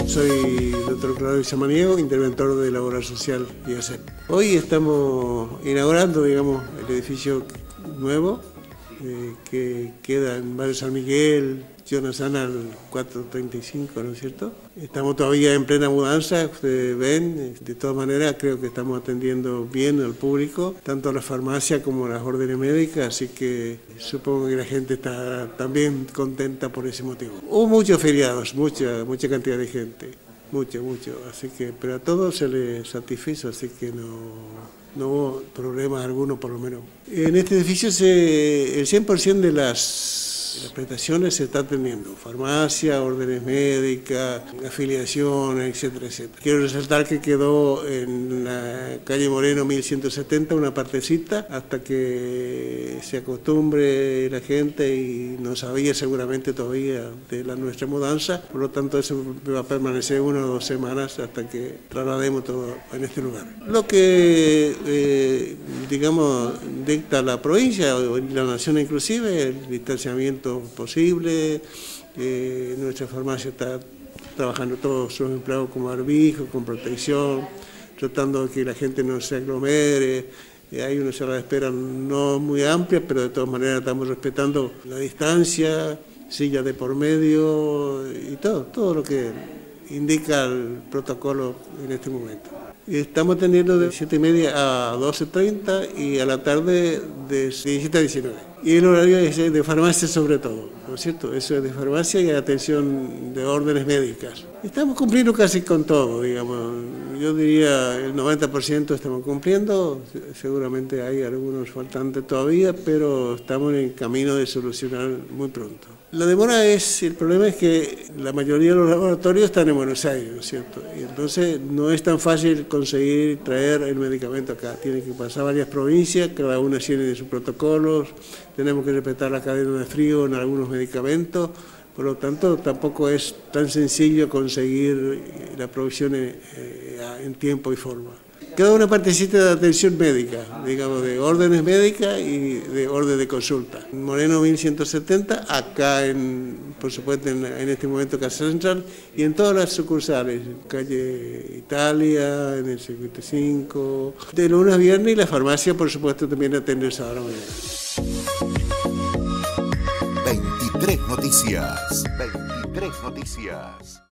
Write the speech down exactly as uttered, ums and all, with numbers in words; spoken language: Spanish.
Soy el doctor Claudio Samaniego, interventor de la obra social I A C E P. Hoy estamos inaugurando, digamos, el edificio nuevo eh, que queda en Barrio San Miguel, Jonathan al cuatrocientos treinta y cinco, ¿no es cierto? Estamos todavía en plena mudanza, ustedes ven, de todas maneras creo que estamos atendiendo bien al público, tanto a la farmacia como a las órdenes médicas, así que supongo que la gente está también contenta por ese motivo. Hubo muchos feriados, mucha, mucha cantidad de gente, mucho, mucho, así que, pero a todos se les satisfizo, así que no, no hubo problemas alguno por lo menos. En este edificio se, el cien por ciento de las Las prestaciones se está atendiendo, farmacia, órdenes médicas, afiliaciones, etcétera, etcétera. Quiero resaltar que quedó en la calle Moreno mil ciento setenta una partecita hasta que se acostumbre la gente y no sabía seguramente todavía de la nuestra mudanza, por lo tanto eso va a permanecer una o dos semanas hasta que traslademos todo en este lugar. Lo que, eh, digamos, dicta la provincia o la nación inclusive, el distanciamiento posible, eh, nuestra farmacia está trabajando todos sus empleados con barbijo, con protección, tratando de que la gente no se aglomere, eh, hay una sala de espera no muy amplia, pero de todas maneras estamos respetando la distancia, sillas de por medio y todo, todo lo que indica el protocolo en este momento. Estamos atendiendo de siete y media a doce treinta y a la tarde de diecisiete a diecinueve. Y el horario es de farmacia sobre todo, ¿no es cierto? Eso es de farmacia y atención de órdenes médicas. Estamos cumpliendo casi con todo, digamos. Yo diría el noventa por ciento estamos cumpliendo, seguramente hay algunos faltantes todavía, pero estamos en el camino de solucionar muy pronto. La demora es, el problema es que la mayoría de los laboratorios están en Buenos Aires, ¿no es cierto? Y entonces no es tan fácil conseguir traer el medicamento acá. Tiene que pasar varias provincias, cada una tiene sus protocolos, tenemos que respetar la cadena de frío en algunos medicamentos, por lo tanto tampoco es tan sencillo conseguir la provisión en tiempo y forma. Queda una partecita de atención médica, digamos, de órdenes médicas y de orden de consulta. Moreno mil ciento setenta, acá, en, por supuesto, en, en este momento Casa Central, y en todas las sucursales, calle Italia, en el cincuenta y cinco, de lunes a viernes, y la farmacia, por supuesto, también atiende esa hora mañana. veintitrés Noticias. veintitrés Noticias.